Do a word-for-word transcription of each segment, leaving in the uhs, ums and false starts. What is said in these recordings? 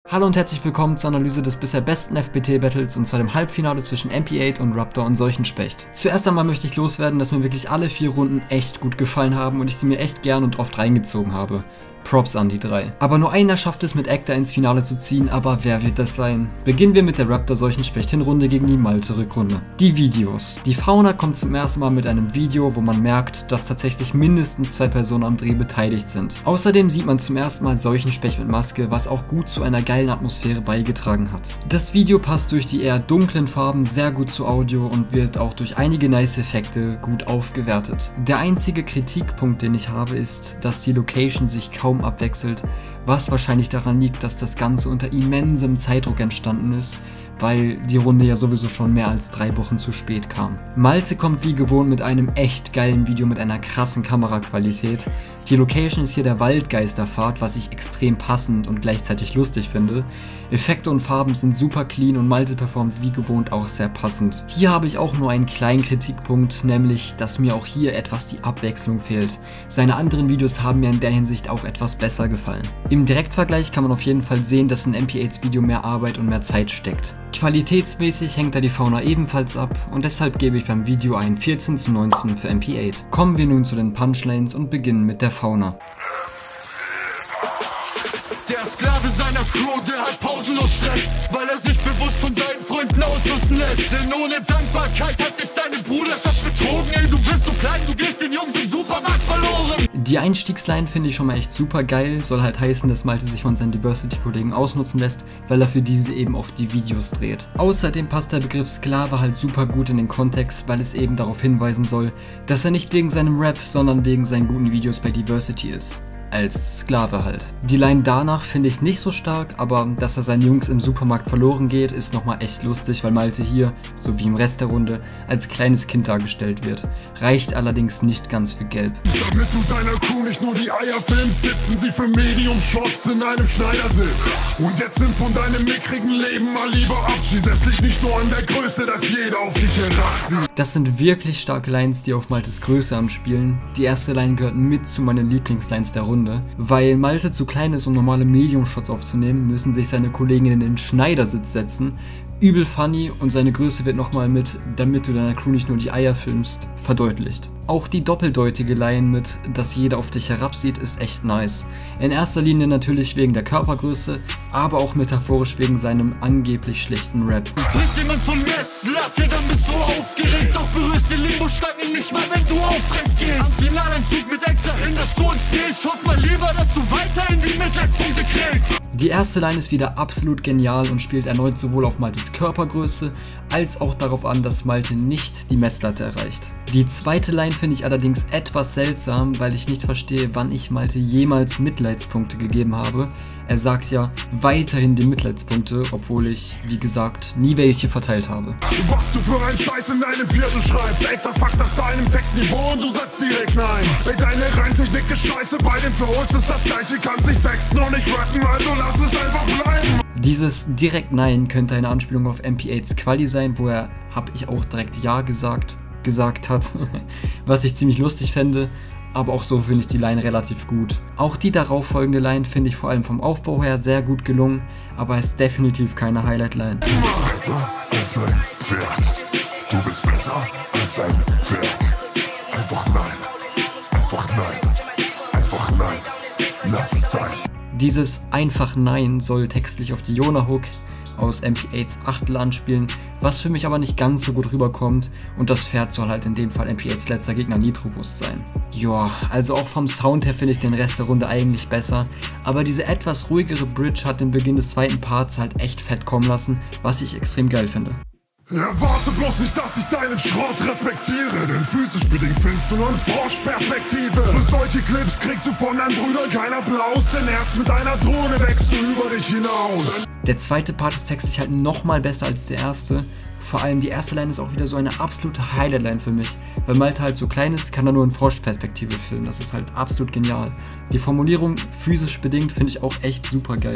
Hallo und herzlich willkommen zur Analyse des bisher besten F B T-Battles und zwar dem Halbfinale zwischen M P acht und Raptor und Seuchenspecht. Zuerst einmal möchte ich loswerden, dass mir wirklich alle vier Runden echt gut gefallen haben und ich sie mir echt gern und oft reingezogen habe. Props an die drei. Aber nur einer schafft es mit Ekta ins Finale zu ziehen, aber wer wird das sein? Beginnen wir mit der Raptor-Seuchenspecht-Hinrunde gegen die Malte-Rückrunde. Die Videos. Die Fauna kommt zum ersten Mal mit einem Video, wo man merkt, dass tatsächlich mindestens zwei Personen am Dreh beteiligt sind. Außerdem sieht man zum ersten Mal Seuchenspecht mit Maske, was auch gut zu einer geilen Atmosphäre beigetragen hat. Das Video passt durch die eher dunklen Farben sehr gut zu Audio und wird auch durch einige nice Effekte gut aufgewertet. Der einzige Kritikpunkt, den ich habe, ist, dass die Location sich kaum abwechselt, was wahrscheinlich daran liegt, dass das Ganze unter immensem Zeitdruck entstanden ist, weil die Runde ja sowieso schon mehr als drei Wochen zu spät kam. Malte kommt wie gewohnt mit einem echt geilen Video mit einer krassen Kameraqualität. Die Location ist hier der Waldgeisterpfad, was ich extrem passend und gleichzeitig lustig finde. Effekte und Farben sind super clean und Malte performt wie gewohnt auch sehr passend. Hier habe ich auch nur einen kleinen Kritikpunkt, nämlich, dass mir auch hier etwas die Abwechslung fehlt. Seine anderen Videos haben mir in der Hinsicht auch etwas besser gefallen. Im Direktvergleich kann man auf jeden Fall sehen, dass in M P achts Video mehr Arbeit und mehr Zeit steckt. Qualitätsmäßig hängt da die Fauna ebenfalls ab und deshalb gebe ich beim Video ein vierzehn zu neunzehn für M P acht. Kommen wir nun zu den Punchlines und beginnen mit der Fauna. Der Sklave seiner Crew, der hat pausenlos Stress, weil er sich bewusst von seinen Freunden ausnutzen lässt. Denn ohne Dankbarkeit hat dich deine Bruderschaft betrogen. Ey, du bist so klein, du gehst den Jungs im Supermarkt verloren. Die Einstiegsline finde ich schon mal echt super geil, soll halt heißen, dass Malte sich von seinen Diversity-Kollegen ausnutzen lässt, weil er für diese eben auf die Videos dreht. Außerdem passt der Begriff Sklave halt super gut in den Kontext, weil es eben darauf hinweisen soll, dass er nicht wegen seinem Rap, sondern wegen seinen guten Videos bei Diversity ist. Als Sklave halt. Die Line danach finde ich nicht so stark, aber dass er seinen Jungs im Supermarkt verloren geht, ist nochmal echt lustig, weil Malte hier, so wie im Rest der Runde, als kleines Kind dargestellt wird. Reicht allerdings nicht ganz für gelb. Damit du deiner Crew nicht nur die Eier filmst, sitzen sie für Medium-Shots in einem Schneidersitz. Und jetzt sind von deinem mickrigen Leben mal lieber Abschied. Es liegt nicht nur an der Größe, dass jeder auf dich herabsieht. Das sind wirklich starke Lines, die auf Maltes Größe anspielen. Die erste Line gehört mit zu meinen Lieblingslines der Runde. Weil Malte zu klein ist, um normale Medium-Shots aufzunehmen, müssen sich seine Kollegen in den Schneidersitz setzen. Übel funny und seine Größe wird nochmal mit, damit du deiner Crew nicht nur die Eier filmst, verdeutlicht. Auch die doppeldeutige Line mit, dass jeder auf dich herabsieht, ist echt nice. In erster Linie natürlich wegen der Körpergröße, aber auch metaphorisch wegen seinem angeblich schlechten Rap. Spricht jemand von Messlatte, dann bist du aufgeregt, doch berührst die Limbo-Stangen nicht mal, wenn du aufrecht gehst. Am Finalentzug mit Ekta hinderst du uns nicht, ich hoffe mal lieber, dass du weiterhin die Mitleidspunkte kriegst. Die erste Line ist wieder absolut genial und spielt erneut sowohl auf Maltes Körpergröße, als auch darauf an, dass Malte nicht die Messlatte erreicht. Die zweite Line finde ich allerdings etwas seltsam, weil ich nicht verstehe, wann ich Malte jemals Mitleidspunkte gegeben habe. Er sagt ja weiterhin die Mitleidspunkte, obwohl ich, wie gesagt, nie welche verteilt habe. Was du für einen Scheiß in deinem Viertel schreibst, Ekta fuckt nach deinem Textniveau und du sagst direkt nein. Ey, deine Reimtechnik ist scheiße, bei dem Flow ist es das gleiche, kannst nicht texten und nicht rappen, also lass es einfach bleiben. Dieses direkt Nein könnte eine Anspielung auf M P achts Quali sein, wo er, hab ich auch direkt Ja gesagt, gesagt hat, was ich ziemlich lustig fände. Aber auch so finde ich die Line relativ gut. Auch die darauffolgende Line finde ich vor allem vom Aufbau her sehr gut gelungen, aber ist definitiv keine Highlight-Line. Du bist besser als ein Pferd. Du bist besser als ein Pferd. Einfach nein. Einfach nein. Einfach nein. Lass es sein. Dieses einfach Nein soll textlich auf die Yona-Hook aus M P achts Achtel anspielen, was für mich aber nicht ganz so gut rüberkommt und das Pferd soll halt in dem Fall M P achts letzter Gegner Nitrobust sein. Joa, also auch vom Sound her finde ich den Rest der Runde eigentlich besser, aber diese etwas ruhigere Bridge hat den Beginn des zweiten Parts halt echt fett kommen lassen, was ich extrem geil finde. Erwarte bloß nicht, dass ich deinen Schrott respektiere, denn physisch bedingt findest du nur eine Froschperspektive. Für solche Clips kriegst du von deinen Brüdern keinen Applaus, denn erst mit einer Drohne wächst du über dich hinaus. Der zweite Part ist textlich halt nochmal besser als der erste. Vor allem die erste Line ist auch wieder so eine absolute Highlight-Line für mich. Weil Malte halt so klein ist, kann er nur in Froschperspektive filmen. Das ist halt absolut genial. Die Formulierung physisch bedingt finde ich auch echt super geil.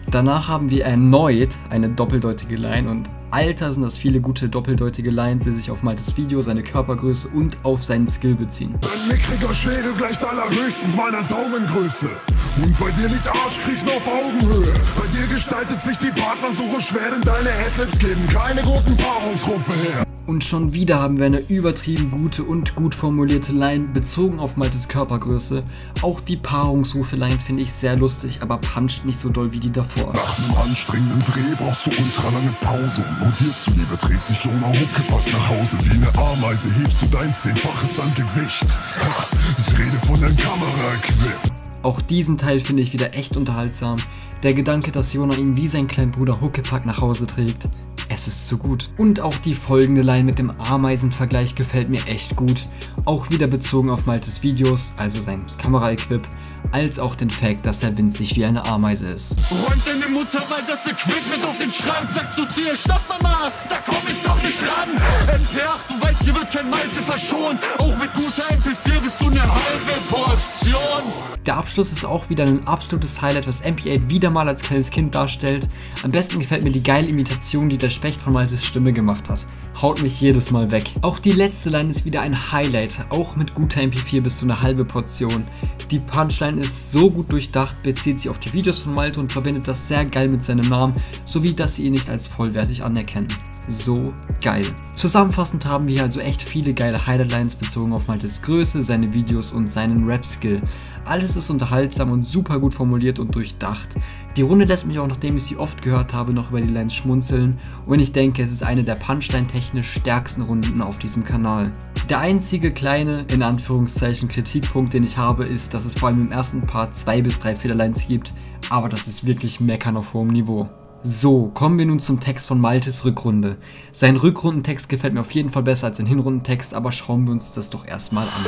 Danach haben wir erneut eine doppeldeutige Line und Alter sind das viele gute doppeldeutige Lines, die sich auf Maltes Video, seine Körpergröße und auf seinen Skill beziehen. Ein mickriger Schädel gleicht allerhöchstens meiner Daumengröße. Und bei dir liegt Arschkriechen auf Augenhöhe. Bei dir gestaltet sich die Partnersuche schwer, denn deine Headlips geben keine guten Paarungsrufe her. Und schon wieder haben wir eine übertrieben gute und gut formulierte Line bezogen auf Maltes Körpergröße. Auch die Paarungsrufe-Line finde ich sehr lustig, aber puncht nicht so doll wie die davor. Nach einem anstrengenden Dreh brauchst du ultra lange Pause. Und nur dir zuliebe trägt dich Jonah hochgepackt nach Hause. Wie eine Ameise hebst du dein Zehnfaches an Gewicht. Ha, ich rede von deinem Kamera-Equip. Auch diesen Teil finde ich wieder echt unterhaltsam. Der Gedanke, dass Jonah ihn wie sein kleiner Bruder Huckepack nach Hause trägt. Es ist so gut. Und auch die folgende Line mit dem Ameisenvergleich gefällt mir echt gut. Auch wieder bezogen auf Maltes Videos, also sein Kameraequip, als auch den Fact, dass er winzig wie eine Ameise ist. Räumt deine Mutter mal das Equipment auf den Schrank, sagst du zu ihr, stopp Mama, da komm ich doch nicht ran. M P acht, du weißt, hier wird kein Malte verschont. Auch mit guter M P vier bist du eine halbe Portion. Der Abschluss ist auch wieder ein absolutes Highlight, was M P acht wieder mal als kleines Kind darstellt. Am besten gefällt mir die geile Imitation, die der Specht von Maltes Stimme gemacht hat. Haut mich jedes Mal weg. Auch die letzte Line ist wieder ein Highlight, auch mit guter M P vier bist du eine halbe Portion. Die Punchline ist so gut durchdacht, bezieht sich auf die Videos von Malte und verbindet das sehr geil mit seinem Namen, sowie dass sie ihn nicht als vollwertig anerkennen. So geil. Zusammenfassend haben wir hier also echt viele geile Highlight-Lines bezogen auf Maltes Größe, seine Videos und seinen Rap-Skill. Alles ist unterhaltsam und super gut formuliert und durchdacht. Die Runde lässt mich auch, nachdem ich sie oft gehört habe, noch über die Lines schmunzeln und ich denke, es ist eine der Punchline-technisch stärksten Runden auf diesem Kanal. Der einzige kleine, in Anführungszeichen, Kritikpunkt, den ich habe, ist, dass es vor allem im ersten Part zwei bis drei Fehlerlines gibt, aber das ist wirklich Meckern auf hohem Niveau. So, kommen wir nun zum Text von Maltes Rückrunde. Sein Rückrundentext gefällt mir auf jeden Fall besser als sein Hinrundentext, aber schauen wir uns das doch erstmal an.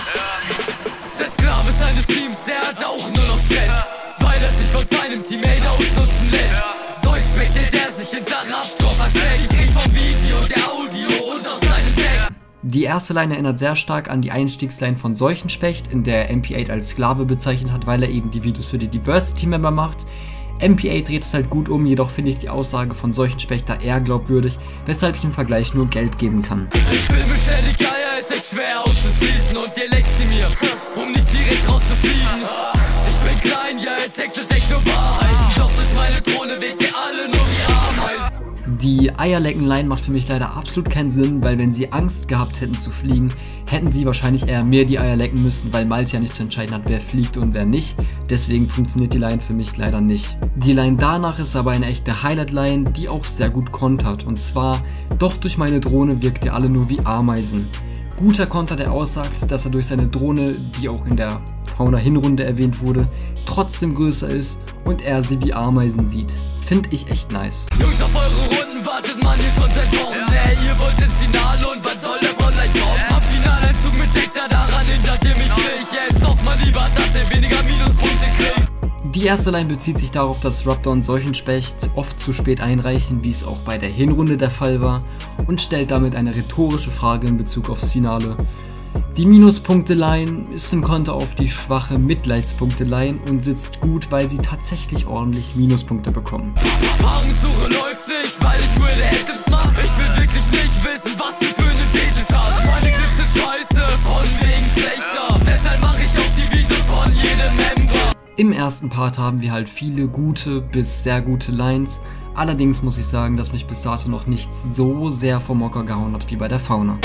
Der Sklave seines Teams, der hat auch nur noch Stress, weil er sich von seinem Teammate ausnutzen lässt. So expectet er sich hinter Raptor versteckt. Ich rede vom Video, der Audio und aus seinem Text. Die erste Line erinnert sehr stark an die Einstiegsline von Seuchenspecht, in der M P acht als Sklave bezeichnet hat, weil er eben die Videos für die Diversity-Member macht. M P acht dreht es halt gut um, jedoch finde ich die Aussage von Seuchenspecht da eher glaubwürdig, weshalb ich im Vergleich nur Geld geben kann. Ich will beständig Eier, ist echt schwer auszuschließen und ihr leckt sie mir, um nicht direkt rauszufliegen. Ich bin klein, ja, ihr textet echt nur Wahrheit, doch durch meine Krone weht ihr alle nur wie Ameisen. Die Eierlecken-Line macht für mich leider absolut keinen Sinn, weil wenn sie Angst gehabt hätten zu fliegen, hätten sie wahrscheinlich eher mehr die Eier lecken müssen, weil Malte ja nicht zu entscheiden hat, wer fliegt und wer nicht. Deswegen funktioniert die Line für mich leider nicht. Die Line danach ist aber eine echte Highlight-Line, die auch sehr gut kontert. Und zwar, doch durch meine Drohne wirkt ihr alle nur wie Ameisen. Guter Konter, der aussagt, dass er durch seine Drohne, die auch in der Fauna-Hinrunde erwähnt wurde, trotzdem größer ist und er sie wie Ameisen sieht. Finde ich echt nice. Jungs, auf eure Runden wartet man hier schon seit Wochen. Ey, ihr wollt ins Finale und wann soll das online kommen? Am Finaleinzug mit Dektar, daran hindert ihr mich nicht. Jetzt hofft man lieber, dass er weniger Minuspunkte kriegt. Die erste Line bezieht sich darauf, dass Raptor und Seuchenspecht oft zu spät einreichen, wie es auch bei der Hinrunde der Fall war, und stellt damit eine rhetorische Frage in Bezug aufs Finale. Die Minuspunkte-Line ist im Konter auf die schwache Mitleidspunkte-Line und sitzt gut, weil sie tatsächlich ordentlich Minuspunkte bekommen. Paarungssuche läuft nicht, weil ich würde Headlips machen. Ich will wirklich nicht wissen, was du für eine Fetisch hast. Meine Clips sind scheiße, von wegen schlechter. Deshalb mache ich auch die Videos von jedem Member. Im ersten Part haben wir halt viele gute bis sehr gute Lines. Allerdings muss ich sagen, dass mich bis dato noch nichts so sehr vom Hocker gehauen hat wie bei der Fauna.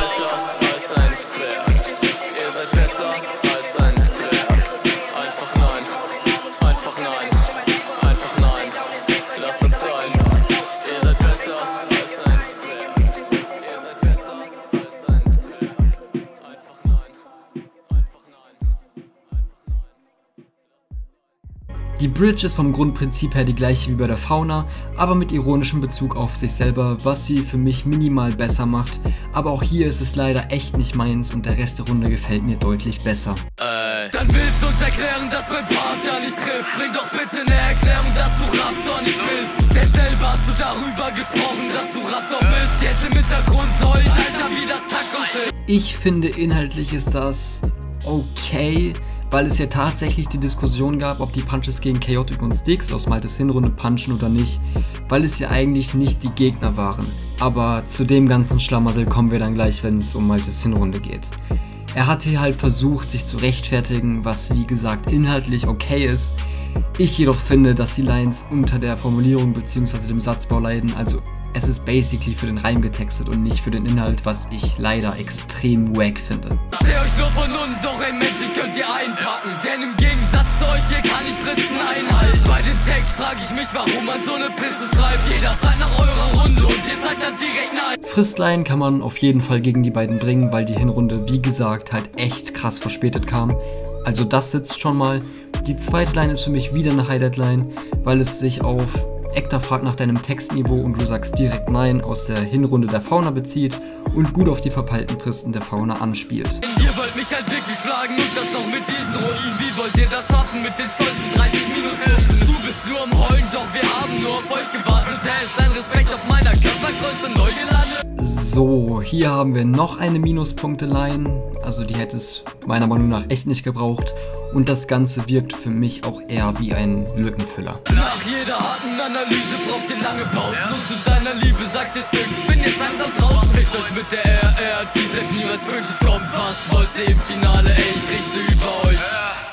Die Bridge ist vom Grundprinzip her die gleiche wie bei der Fauna, aber mit ironischem Bezug auf sich selber, was sie für mich minimal besser macht. Aber auch hier ist es leider echt nicht meins und der Rest der Runde gefällt mir deutlich besser. Äh. Dann willst du uns erklären, dass mein Part ja nicht trifft. Bring doch bitte eine Erklärung, dass du Raptor nicht bist. Denn selber hast du darüber gesprochen, dass du Raptor bist. Jetzt im Hintergrund läuft, Alter, wie das Taco ist. Ich finde, inhaltlich ist das okay. weil es ja tatsächlich die Diskussion gab, ob die Punches gegen Chaotic und Styx aus Maltes Hinrunde punchen oder nicht, weil es ja eigentlich nicht die Gegner waren. Aber zu dem ganzen Schlamassel kommen wir dann gleich, wenn es um Maltes Hinrunde geht. Er hat hier halt versucht, sich zu rechtfertigen, was wie gesagt inhaltlich okay ist. Ich jedoch finde, dass die Lines unter der Formulierung bzw. dem Satzbau leiden, also es ist basically für den Reim getextet und nicht für den Inhalt, was ich leider extrem wack finde. Ich seh euch nur von unten, doch ey Mensch, ich könnt ihr einpacken, denn im Gegensatz zu euch hier kann ich Fristen einhalten. Bei dem Text frage ich mich, warum man so eine Pisse schreibt. Jeder fragt nach eurer Runde und ihr seid dann direkt nein. Fristline kann man auf jeden Fall gegen die beiden bringen, weil die Hinrunde, wie gesagt, halt echt krass verspätet kam. Also das sitzt schon mal. Die zweite Line ist für mich wieder eine Highlight-Line, weil es sich auf Ekta fragt nach deinem Textniveau und du sagst direkt Nein aus der Hinrunde der Fauna bezieht und gut auf die verpeilten Fristen der Fauna anspielt. Ihr wollt mich halt wirklich schlagen und das noch mit diesen Runden. Wie wollt ihr das schaffen mit den stolzen dreißig Minuspunkten? Du bist nur am Heulen, doch wir haben nur auf euch gewartet. Er ist ein Respekt auf meiner Körpergröße neu gelandet. So, hier haben wir noch eine Minuspunkte-Line, also die hätte es meiner Meinung nach echt nicht gebraucht und das Ganze wirkt für mich auch eher wie ein Lückenfüller. Nach jeder harten Analyse braucht ihr lange Pausen und zu deiner Liebe sagt es nix, bin jetzt langsam draußen. Fickt euch mit der R R, die selbst niemals pünktlich kommt. Was wollt ihr im Finale, ey, ich richte über euch.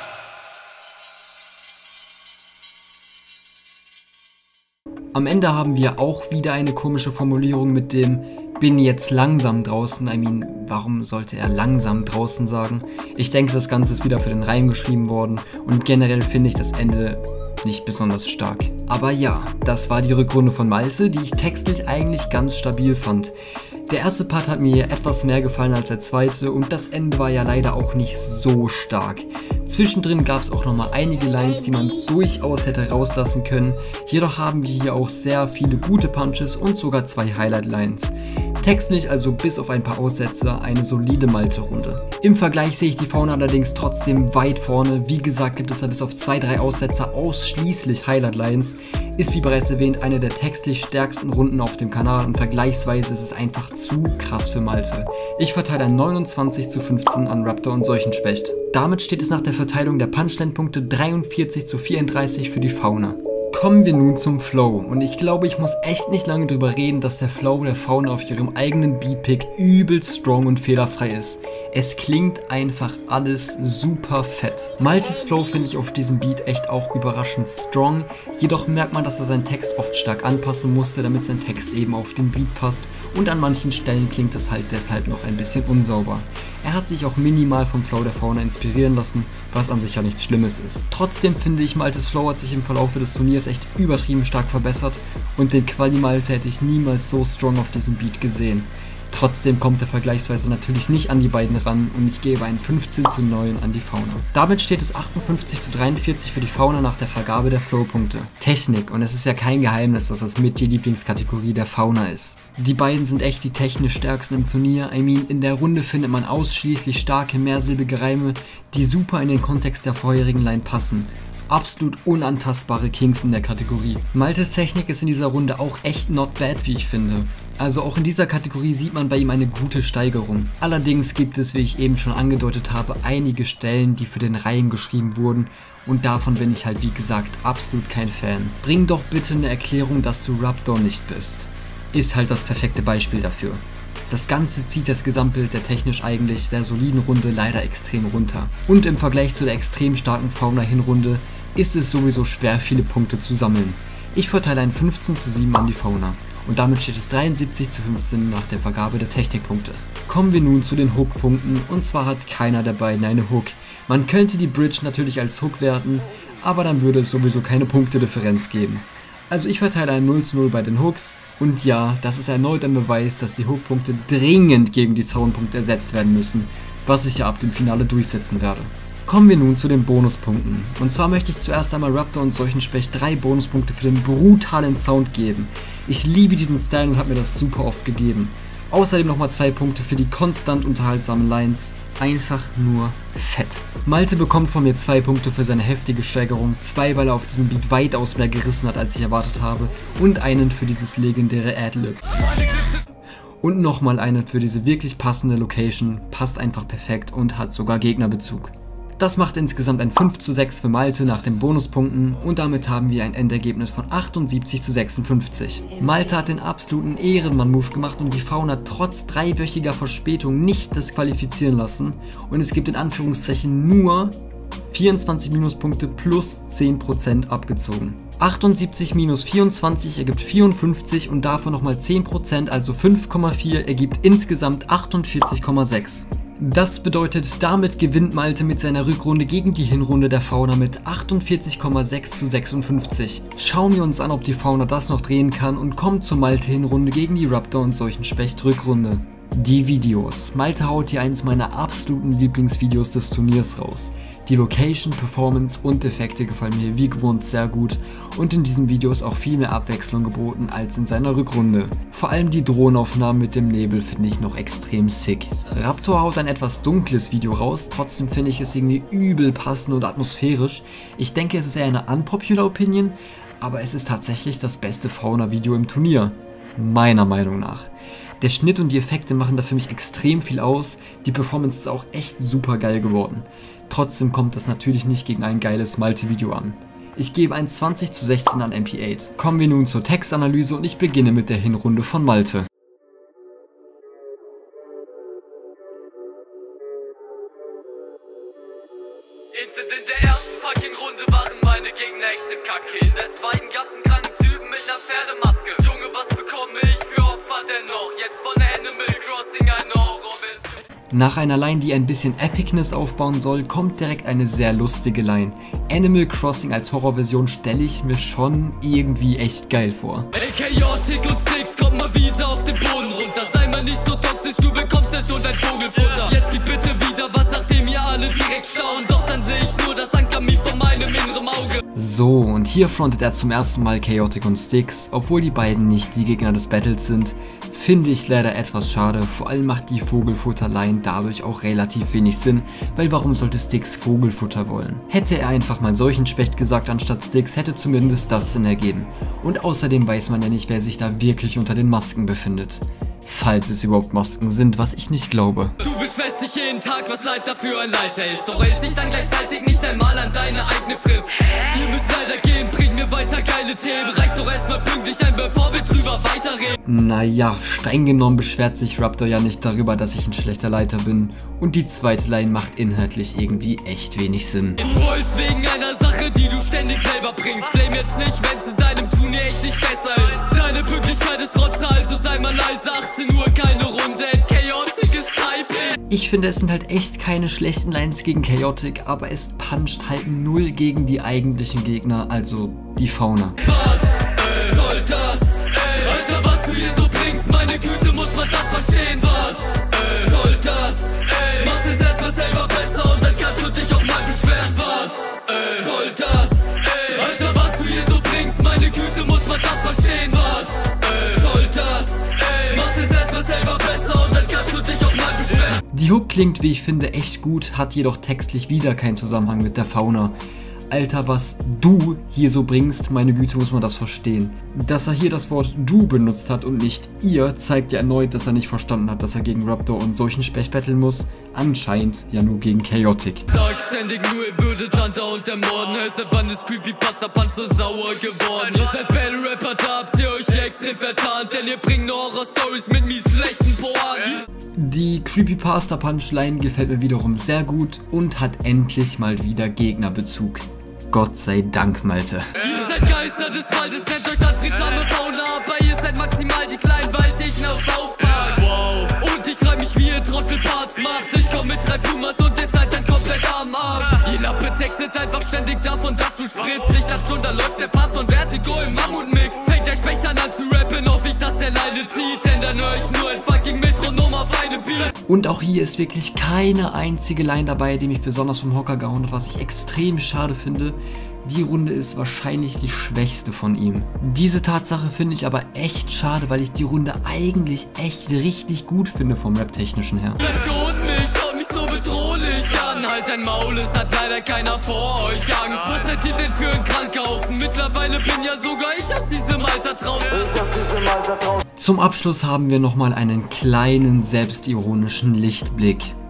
Am Ende haben wir auch wieder eine komische Formulierung mit dem bin jetzt langsam draußen. I mean, warum sollte er langsam draußen sagen? Ich denke, das Ganze ist wieder für den Reim geschrieben worden und generell finde ich das Ende nicht besonders stark. Aber ja, das war die Rückrunde von Malte, die ich textlich eigentlich ganz stabil fand. Der erste Part hat mir etwas mehr gefallen als der zweite und das Ende war ja leider auch nicht so stark. Zwischendrin gab es auch nochmal einige Lines, die man durchaus hätte rauslassen können, jedoch haben wir hier auch sehr viele gute Punches und sogar zwei Highlight-Lines. Textlich also bis auf ein paar Aussetzer eine solide Malte-Runde. Im Vergleich sehe ich die Fauna allerdings trotzdem weit vorne, wie gesagt gibt es da bis auf zwei, drei Aussetzer ausschließlich Highlight-Lines, ist wie bereits erwähnt eine der textlich stärksten Runden auf dem Kanal und vergleichsweise ist es einfach zu krass für Malte. Ich verteile ein neunundzwanzig zu fünfzehn an Raptor und Seuchenspecht. Damit steht es nach der Verteilung der Punchline-Punkte dreiundvierzig zu vierunddreißig für die Fauna. Kommen wir nun zum Flow und ich glaube, ich muss echt nicht lange drüber reden, dass der Flow der Fauna auf ihrem eigenen Beatpick übelst strong und fehlerfrei ist. Es klingt einfach alles super fett. Maltes Flow finde ich auf diesem Beat echt auch überraschend strong, jedoch merkt man, dass er seinen Text oft stark anpassen musste, damit sein Text eben auf den Beat passt und an manchen Stellen klingt es halt deshalb noch ein bisschen unsauber. Er hat sich auch minimal vom Flow der Fauna inspirieren lassen, was an sich ja nichts Schlimmes ist. Trotzdem finde ich, Maltes Flow hat sich im Verlauf des Turniers echt übertrieben stark verbessert und den Quali-Malte hätte ich niemals so strong auf diesem Beat gesehen. Trotzdem kommt er vergleichsweise natürlich nicht an die beiden ran und ich gebe ein fünfzehn zu neun an die Fauna. Damit steht es achtundfünfzig zu dreiundvierzig für die Fauna nach der Vergabe der Flow-Punkte. Technik, und es ist ja kein Geheimnis, dass das mit die Lieblingskategorie der Fauna ist. Die beiden sind echt die technisch stärksten im Turnier, I mean, in der Runde findet man ausschließlich starke mehrsilbige Reime, die super in den Kontext der vorherigen Line passen. Absolut unantastbare Kings in der Kategorie. Maltes Technik ist in dieser Runde auch echt not bad, wie ich finde. Also auch in dieser Kategorie sieht man bei ihm eine gute Steigerung. Allerdings gibt es, wie ich eben schon angedeutet habe, einige Stellen, die für den Reim geschrieben wurden und davon bin ich halt wie gesagt absolut kein Fan. Bring doch bitte eine Erklärung, dass du Raptor nicht bist. Ist halt das perfekte Beispiel dafür. Das Ganze zieht das Gesamtbild der technisch eigentlich sehr soliden Runde leider extrem runter. Und im Vergleich zu der extrem starken Fauna-Hinrunde ist es sowieso schwer, viele Punkte zu sammeln. Ich verteile ein fünfzehn zu sieben an die Fauna. Und damit steht es dreiundsiebzig zu fünfzehn nach der Vergabe der Technikpunkte. Kommen wir nun zu den Hook-Punkten und zwar hat keiner der beiden eine Hook. Man könnte die Bridge natürlich als Hook werten, aber dann würde es sowieso keine Punktedifferenz geben. Also ich verteile ein null zu null bei den Hooks und ja, das ist erneut ein Beweis, dass die Hook-Punkte dringend gegen die Sound-Punkte ersetzt werden müssen, was ich ja ab dem Finale durchsetzen werde. Kommen wir nun zu den Bonuspunkten. Und zwar möchte ich zuerst einmal Raptor und Seuchenspecht drei Bonuspunkte für den brutalen Sound geben. Ich liebe diesen Style und habe mir das super oft gegeben. Außerdem nochmal zwei Punkte für die konstant unterhaltsamen Lines. Einfach nur fett. Malte bekommt von mir zwei Punkte für seine heftige Steigerung, zwei, weil er auf diesem Beat weitaus mehr gerissen hat, als ich erwartet habe, und einen für dieses legendäre Adlib. Und nochmal einen für diese wirklich passende Location, passt einfach perfekt und hat sogar Gegnerbezug. Das macht insgesamt ein fünf zu sechs für Malte nach den Bonuspunkten und damit haben wir ein Endergebnis von achtundsiebzig zu sechsundfünfzig. Malte hat den absoluten Ehrenmann-Move gemacht und die Fauna trotz dreiwöchiger Verspätung nicht disqualifizieren lassen und es gibt in Anführungszeichen nur vierundzwanzig Minuspunkte plus zehn Prozent abgezogen. achtundsiebzig minus vierundzwanzig ergibt vierundfünfzig und davon nochmal zehn Prozent, also fünf Komma vier, ergibt insgesamt achtundvierzig Komma sechs. Das bedeutet, damit gewinnt Malte mit seiner Rückrunde gegen die Hinrunde der Fauna mit achtundvierzig Komma sechs zu sechsundfünfzig. Schauen wir uns an, ob die Fauna das noch drehen kann und kommen zur Malte-Hinrunde gegen die Raptor und Seuchenspecht-Rückrunde. Die Videos. Malte haut hier eines meiner absoluten Lieblingsvideos des Turniers raus. Die Location, Performance und Effekte gefallen mir wie gewohnt sehr gut und in diesem Video ist auch viel mehr Abwechslung geboten als in seiner Rückrunde. Vor allem die Drohnenaufnahmen mit dem Nebel finde ich noch extrem sick. Raptor haut ein etwas dunkles Video raus, trotzdem finde ich es irgendwie übel passend und atmosphärisch. Ich denke, es ist eher eine unpopular Opinion, aber es ist tatsächlich das beste Fauna-Video im Turnier. Meiner Meinung nach. Der Schnitt und die Effekte machen da für mich extrem viel aus, die Performance ist auch echt super geil geworden. Trotzdem kommt das natürlich nicht gegen ein geiles Malte-Video an. Ich gebe ein zwanzig zu sechzehn an M P acht. Kommen wir nun zur Textanalyse und ich beginne mit der Hinrunde von Malte. Instant in der ersten fucking Runde waren meine Gegner extrem kacke. In der zweiten gab's einen kranken Typen mit einer Pferdemaske. Junge, was bekomme ich für Opfer denn noch? Jetzt von Animal Crossing eine Horrorversion. Nach einer Line, die ein bisschen Epicness aufbauen soll, kommt direkt eine sehr lustige Line. Animal Crossing als Horrorversion stelle ich mir schon irgendwie echt geil vor. Ey, Chaotic und Sticks, kommt mal wieder auf den Boden runter. Sei mal nicht so toxisch, du bekommst ja schon dein Vogelfutter. Jetzt gib bitte wieder was, nachdem ihr alle direkt staunen. Doch dann sehe ich nur das Ankami von meinem inneren Auge. So, und hier frontet er zum ersten Mal Chaotic und Sticks. Obwohl die beiden nicht die Gegner des Battles sind, finde ich leider etwas schade. Vor allem macht die Vogelfutter-Line dadurch auch relativ wenig Sinn, weil warum sollte Sticks Vogelfutter wollen? Hätte er einfach mal Seuchenspecht gesagt anstatt Sticks, hätte zumindest das Sinn ergeben. Und außerdem weiß man ja nicht, wer sich da wirklich unter den Masken befindet. Falls es überhaupt Masken sind, was ich nicht glaube. Du beschwerst dich jeden Tag, was Leiter für ein Leiter ist. Doch hält sich dann gleichzeitig nicht einmal an deine eigene Frist. Wir müssen leider gehen, bringen wir weiter geile Themen. Reicht doch erstmal pünktlich ein, bevor wir drüber weiterreden. Naja, streng genommen beschwert sich Raptor ja nicht darüber, dass ich ein schlechter Leiter bin. Und die zweite Line macht inhaltlich irgendwie echt wenig Sinn. Du heulst wegen einer Sache, die du ständig selber bringst. Blame jetzt nicht, wenn's in deinem Turnier echt nicht besser ist. Deine Pünktlichkeit ist Rotze, also sei mal leise. achtzehn Uhr, keine Runde, Chaotic ist Typing. Ich finde, es sind halt echt keine schlechten Lines gegen Chaotic, aber es puncht halt null gegen die eigentlichen Gegner, also die Fauna. Was äh, soll das? Ey, Alter, was du hier so bringst, meine Güte, muss man das verstehen. Was äh, soll das? Ey, mach's jetzt erstmal selber besser und dann kannst du dich auch mal beschweren. Was äh, soll das? Ey, Alter, was du hier so bringst, meine Güte, muss man das verstehen. Was äh, soll das? Ey, mach's jetzt erstmal selber besser und dann kannst du dich auch mal beschweren. Die Hook klingt, wie ich finde, echt gut, hat jedoch textlich wieder keinen Zusammenhang mit der Fauna. Alter, was du hier so bringst, meine Güte, muss man das verstehen. Dass er hier das Wort du benutzt hat und nicht ihr, zeigt ja erneut, dass er nicht verstanden hat, dass er gegen Raptor und Seuchenspecht battlen muss. Anscheinend ja nur gegen Chaotic. Sag ständig nur, ihr würdet Hunter und ermorden. Seit wann ist Creepypasta Punch so sauer geworden? Ihr seid Battle Rapper, da habt ihr euch extrem vertan, denn ihr bringt nur Horror-Stories mit mies schlechten Poren. Die Creepypasta Punchline gefällt mir wiederum sehr gut und hat endlich mal wieder Gegnerbezug. Gott sei Dank, Malte. Ihr seid Geister des Waldes, nennt euch dann friedsame Fauna, aber ihr seid maximal die kleinen Walddichter aus Aufpark. Wow. Und ich frag mich, wie ihr Trottelparts macht. Ich komm mit drei Pumas und ihr seid dann komplett am Arsch. Ihr Lappe textet einfach ständig davon, dass du spritzt. Ich dachte schon, da läuft der Pass von Vertigo im Mammutmix. Fängt euch Specht an zu rappen, hoffe ich, dass der Leine zieht, denn dann hör ich nur ein fucking Metronom auf eine Beat. Und auch hier ist wirklich keine einzige Line dabei, die mich besonders vom Hocker gehauen hat, was ich extrem schade finde. Die Runde ist wahrscheinlich die schwächste von ihm. Diese Tatsache finde ich aber echt schade, weil ich die Runde eigentlich echt richtig gut finde vom Rap-Technischen her. Das schont mich, schaut mich so bedrohlich an. Halt dein Maul, es hat leider keiner vor euch Angst. Was seid ihr denn für ein Krankhaufen? Mittlerweile bin ja sogar ich aus diesem Alter draußen. Zum Abschluss haben wir nochmal einen kleinen selbstironischen Lichtblick.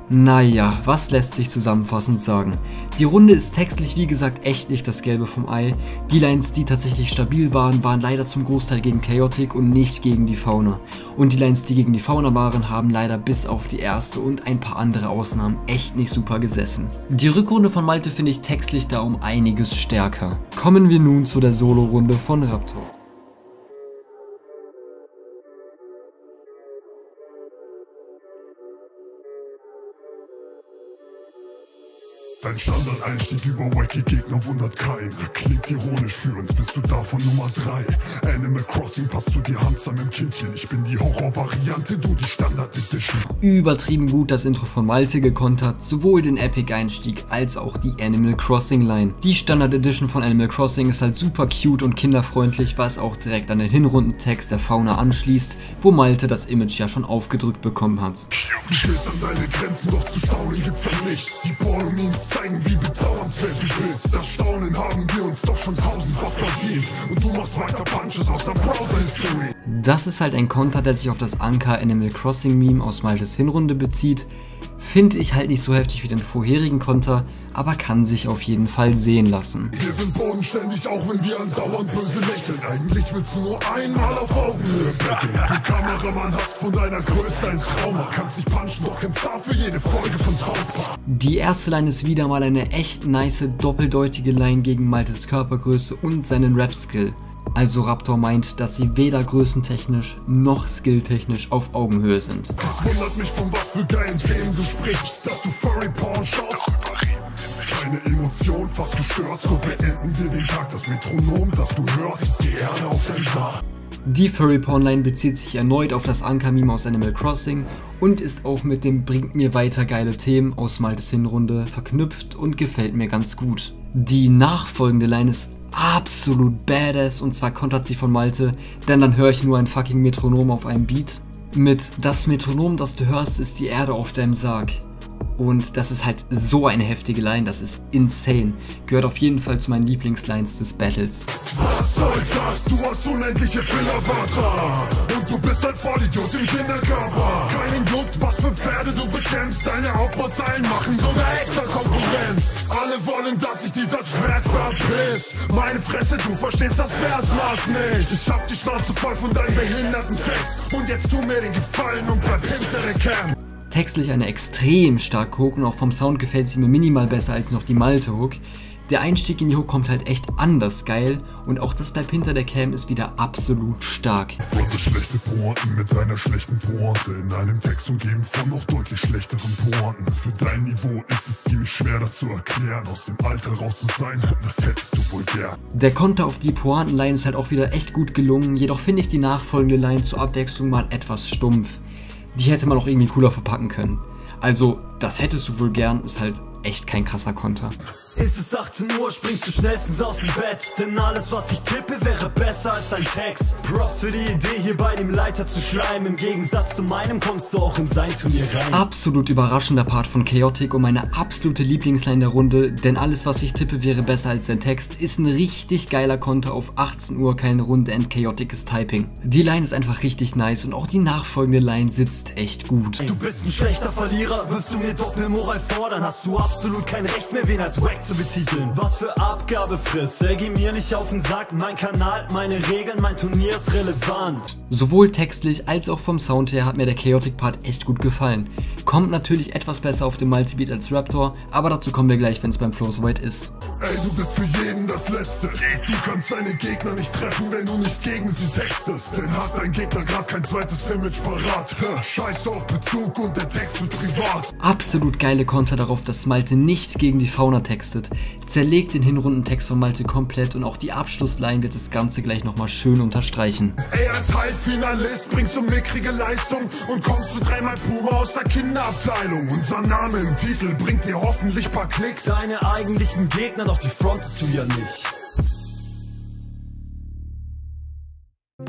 Naja, was lässt sich zusammenfassend sagen? Die Runde ist textlich wie gesagt echt nicht das Gelbe vom Ei. Die Lines, die tatsächlich stabil waren, waren leider zum Großteil gegen Chaotic und nicht gegen die Fauna. Und die Lines, die gegen die Fauna waren, haben leider bis auf die erste und ein paar andere Ausnahmen echt nicht super gesessen. Die Rückrunde von Malte finde ich textlich da um einiges stärker. Kommen wir nun zu der Solo-Runde von Raptor. Dein Standard-Einstieg über wacky Gegner wundert keinen. Klingt ironisch, für uns bist du davon Nummer drei. Animal Crossing passt zu dir handsam im Kindchen. Ich bin die Horror-Variante, du die Standard-Edition. Übertrieben gut das Intro von Malte gekontert, sowohl den Epic-Einstieg als auch die Animal Crossing-Line. Die Standard-Edition von Animal Crossing ist halt super cute und kinderfreundlich, was auch direkt an den Hinrundentext der Fauna anschließt, wo Malte das Image ja schon aufgedrückt bekommen hat. Du gehst an deine Grenzen, doch zu staunen gibt's ja nichts. Die Porno-Memes zeigen, wie bedauernswert du bist. Das Staunen haben wir uns doch schon tausendfach verdient. Und du machst weiter Punches aus der Browser-History. Das ist halt ein Konter, der sich auf das Anker Animal Crossing Meme aus Maltes Hinrunde bezieht. Finde ich halt nicht so heftig wie den vorherigen Konter, aber kann sich auf jeden Fall sehen lassen. Wir sind bodenständig, auch wenn wir andauernd böse lächeln. Eigentlich willst du nur einmal auf Augenhöhe betteln. Du Kameramann hast von deiner Größe ein Trauma. Kannst dich punchen, doch kennst dafür jede Folge von Trausbar. Die erste Line ist wieder mal eine echt nice, doppeldeutige Line gegen Maltes Körpergröße und seinen Rap-Skill. Also Raptor meint, dass sie weder größentechnisch noch skilltechnisch auf Augenhöhe sind. Es wundert mich, von was für geilen Themen du sprichst, dass du Furry Porn schaust. Keine Emotion, fast gestört, so beenden wir den Tag. Das Metronom, das du hörst, ist die Erde auf deinem Sarg. Die Furry-Porn-Line bezieht sich erneut auf das Anker-Meme aus Animal Crossing und ist auch mit dem Bringt mir weiter geile Themen aus Maltes Hinrunde verknüpft und gefällt mir ganz gut. Die nachfolgende Line ist absolut badass und zwar kontert sie von Malte, denn dann höre ich nur ein fucking Metronom auf einem Beat. Mit das Metronom, das du hörst, ist die Erde auf deinem Sarg. Und das ist halt so eine heftige Line, das ist insane. Gehört auf jeden Fall zu meinen Lieblingslines des Battles. Was soll das? Du hast unendliche Fillerwörter und du bist ein Vollidiot im Kinderkörper. Keinen juckt, was für Pferde du bekämpfst. Deine Aufbauzeilen machen sogar echter Konkurrenz. Alle wollen, dass ich dieser Schwert verpiss. Meine Fresse, du verstehst das Versmaß nicht. Ich hab die Schnauze voll von deinem behinderten Text. Und jetzt tu mir den Gefallen und bleib hinter der Cam. Textlich eine extrem starke Hook und auch vom Sound gefällt sie mir minimal besser als noch die Malte Hook. Der Einstieg in die Hook kommt halt echt anders geil und auch das Bleib hinter der Cam ist wieder absolut stark. Flotte schlechte Pointen mit einer schlechten Pointe in einem Text umgeben von noch deutlich schlechteren Pointen. Für dein Niveau ist es ziemlich schwer, das zu erklären. Aus dem Alter raus zu sein, das hättest du wohl gern. Der Konter auf die Pointen-Line ist halt auch wieder echt gut gelungen, jedoch finde ich die nachfolgende Line zur Abwechslung mal etwas stumpf. Die hätte man auch irgendwie cooler verpacken können. Also, das hättest du wohl gern, ist halt echt kein krasser Konter. Ist es achtzehn Uhr, springst du schnellstens aus dem Bett. Denn alles, was ich tippe, wäre besser als ein Text. Props für die Idee, hier bei dem Leiter zu schleimen. Im Gegensatz zu meinem kommst du auch in sein Turnier rein. Absolut überraschender Part von Chaotic und meine absolute Lieblingsline der Runde. Denn alles, was ich tippe, wäre besser als ein Text. Ist ein richtig geiler Konter auf achtzehn Uhr, keine Runde and Chaotic ist Typing. Die Line ist einfach richtig nice und auch die nachfolgende Line sitzt echt gut. Du bist ein schlechter Verlierer, wirfst du mir Doppelmoral vor, dann hast du absolut kein Recht mehr, wen als wack zu betiteln. Was für Abgabefrist, ey, geh mir nicht auf den Sack, mein Kanal, meine Regeln, mein Turnier ist relevant. Sowohl textlich als auch vom Sound her hat mir der Chaotic Part echt gut gefallen. Kommt natürlich etwas besser auf dem Multibeat als Raptor, aber dazu kommen wir gleich, wenn es beim Flow soweit ist. Ey, du bist für jeden das Letzte. Du kannst deine Gegner nicht treffen, wenn du nicht gegen sie textest. Denn hat dein Gegner gerade kein zweites Image parat. Scheiß auf Bezug und der Text wird privat. Absolut geile Konter darauf, dass Malte nicht gegen die Fauna textet. Zerlegt den Hinrundentext von Malte komplett und auch die Abschlussline wird das Ganze gleich nochmal schön unterstreichen. Ey, als Halbfinalist bringst du mickrige Leistung und kommst mit dreimal Puma aus der Kinderabteilung. Unser Name im Titel bringt dir hoffentlich paar Klicks. Deine eigentlichen Gegner, doch die frontest du ja nicht.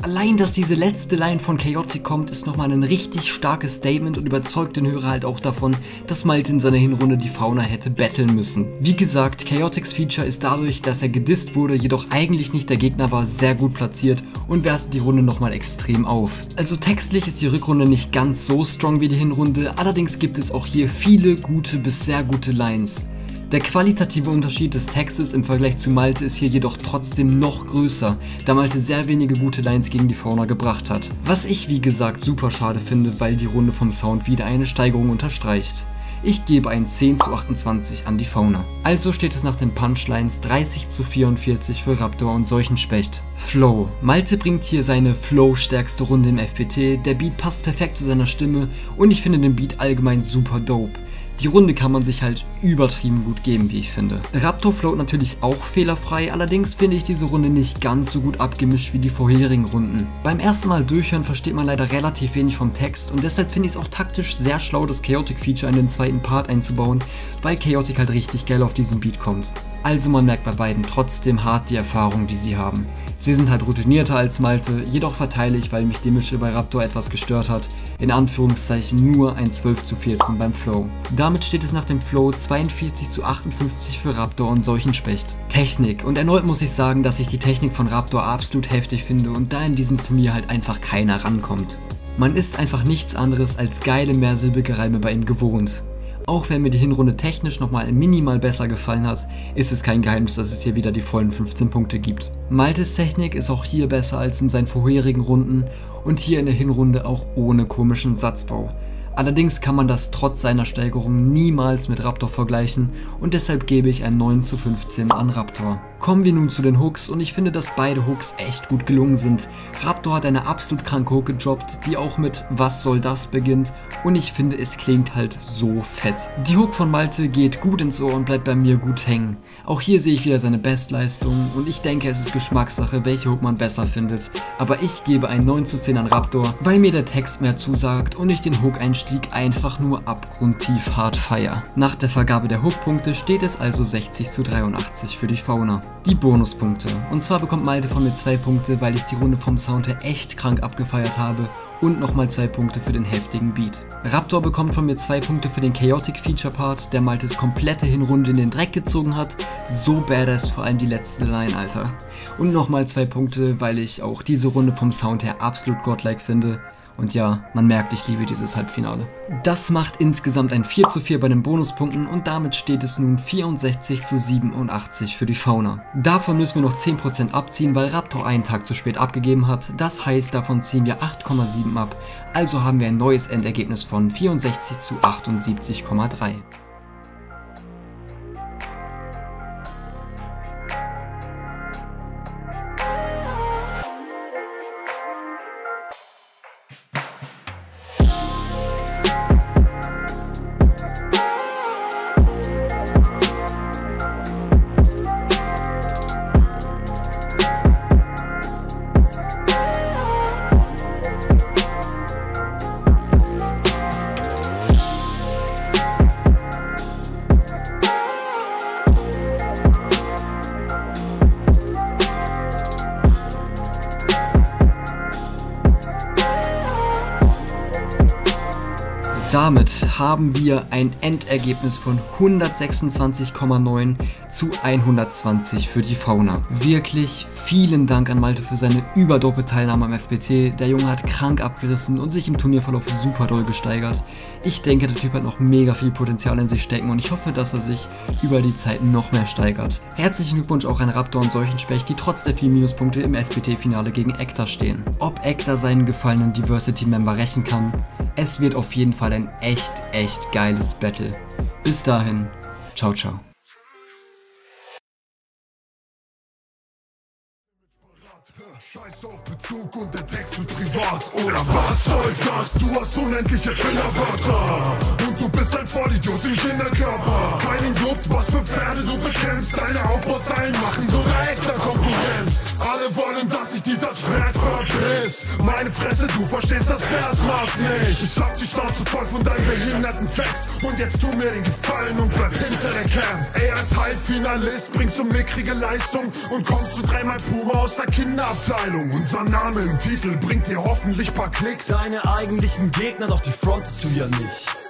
Allein, dass diese letzte Line von Chaotic kommt, ist nochmal ein richtig starkes Statement und überzeugt den Hörer halt auch davon, dass Malte in seiner Hinrunde die Fauna hätte battlen müssen. Wie gesagt, Chaotics Feature ist dadurch, dass er gedisst wurde, jedoch eigentlich nicht der Gegner war, sehr gut platziert und wertet die Runde nochmal extrem auf. Also textlich ist die Rückrunde nicht ganz so strong wie die Hinrunde, allerdings gibt es auch hier viele gute bis sehr gute Lines. Der qualitative Unterschied des Textes im Vergleich zu Malte ist hier jedoch trotzdem noch größer, da Malte sehr wenige gute Lines gegen die Fauna gebracht hat. Was ich wie gesagt super schade finde, weil die Runde vom Sound wieder eine Steigerung unterstreicht. Ich gebe ein zehn zu achtundzwanzig an die Fauna. Also steht es nach den Punchlines dreißig zu vierundvierzig für Raptor und Seuchenspecht. Flow. Malte bringt hier seine Flow-stärkste Runde im F P T, der Beat passt perfekt zu seiner Stimme und ich finde den Beat allgemein super dope. Die Runde kann man sich halt übertrieben gut geben, wie ich finde. Raptor float natürlich auch fehlerfrei, allerdings finde ich diese Runde nicht ganz so gut abgemischt wie die vorherigen Runden. Beim ersten Mal durchhören versteht man leider relativ wenig vom Text und deshalb finde ich es auch taktisch sehr schlau, das Chaotic Feature in den zweiten Part einzubauen, weil Chaotic halt richtig geil auf diesen Beat kommt. Also man merkt bei beiden trotzdem hart die Erfahrung, die sie haben. Sie sind halt routinierter als Malte, jedoch verteile ich, weil mich die Mische bei Raptor etwas gestört hat, in Anführungszeichen nur ein zwölf zu vierzehn beim Flow. Damit steht es nach dem Flow zweiundvierzig zu achtundfünfzig für Raptor und Seuchenspecht. Technik. Und erneut muss ich sagen, dass ich die Technik von Raptor absolut heftig finde und da in diesem Turnier halt einfach keiner rankommt. Man ist einfach nichts anderes als geile mehrsilbige Reime bei ihm gewohnt. Auch wenn mir die Hinrunde technisch nochmal minimal besser gefallen hat, ist es kein Geheimnis, dass es hier wieder die vollen fünfzehn Punkte gibt. Maltes Technik ist auch hier besser als in seinen vorherigen Runden und hier in der Hinrunde auch ohne komischen Satzbau. Allerdings kann man das trotz seiner Steigerung niemals mit Raptor vergleichen und deshalb gebe ich ein neun zu fünfzehn an Raptor. Kommen wir nun zu den Hooks und ich finde, dass beide Hooks echt gut gelungen sind. Raptor hat eine absolut kranke Hook gedroppt, die auch mit "Was soll das" beginnt und ich finde, es klingt halt so fett. Die Hook von Malte geht gut ins Ohr und bleibt bei mir gut hängen. Auch hier sehe ich wieder seine Bestleistung und ich denke, es ist Geschmackssache, welche Hook man besser findet. Aber ich gebe ein neun zu zehn an Raptor, weil mir der Text mehr zusagt und ich den Hook-Einstieg einfach nur abgrundtief hart feier. Nach der Vergabe der Hook-Punkte steht es also sechzig zu dreiundachtzig für die Fauna. Die Bonuspunkte. Und zwar bekommt Malte von mir zwei Punkte, weil ich die Runde vom Sound her echt krank abgefeiert habe und nochmal zwei Punkte für den heftigen Beat. Raptor bekommt von mir zwei Punkte für den Chaotic Feature Part, der Maltes komplette Hinrunde in den Dreck gezogen hat. So badass, vor allem die letzte Line, Alter. Und nochmal zwei Punkte, weil ich auch diese Runde vom Sound her absolut godlike finde. Und ja, man merkt, ich liebe dieses Halbfinale. Das macht insgesamt ein vier zu vier bei den Bonuspunkten und damit steht es nun vierundsechzig zu siebenundachtzig für die Fauna. Davon müssen wir noch zehn Prozent abziehen, weil Raptor einen Tag zu spät abgegeben hat. Das heißt, davon ziehen wir acht Komma sieben ab. Also haben wir ein neues Endergebnis von vierundsechzig zu achtundsiebzig Komma drei. Damit haben wir ein Endergebnis von hundertsechsundzwanzig Komma neun zu hundertzwanzig für die Fauna. Wirklich vielen Dank an Malte für seine überdope Teilnahme am F P T. Der Junge hat krank abgerissen und sich im Turnierverlauf super doll gesteigert. Ich denke, der Typ hat noch mega viel Potenzial in sich stecken und ich hoffe, dass er sich über die Zeit noch mehr steigert. Herzlichen Glückwunsch auch an Raptor und Seuchenspecht, die trotz der vielen Minuspunkte im F P T-Finale gegen Ektar stehen. Ob Ektar seinen gefallenen Diversity-Member rächen kann? Es wird auf jeden Fall ein echt, echt geiles Battle. Bis dahin, ciao, ciao. Scheiß auf Bezug und der Text wird privat. Oder was soll das? Du hast unendliche Fillerwörter und du bist ein Vollidiot im Kinderkörper. Keinen juckt, was für Pferde du bekämpfst. Deine Aufbauzeilen machen sogar echter Konkurrenz. Alle Alle wollen, dass ich dieser Track verpiss. Meine Fresse, du verstehst das Versmaß nicht. Ich hab die Schnauze voll von deinen behinderten Tracks. Und jetzt tu mir den Gefallen und bleib hinter der Cam. Ey, als Halbfinalist bringst du mickrige Leistung und kommst mit dreimal Puma aus der Kinderabteilung. Unser Name im Titel bringt dir hoffentlich paar Klicks. Deine eigentlichen Gegner, doch die frontest du ja nicht.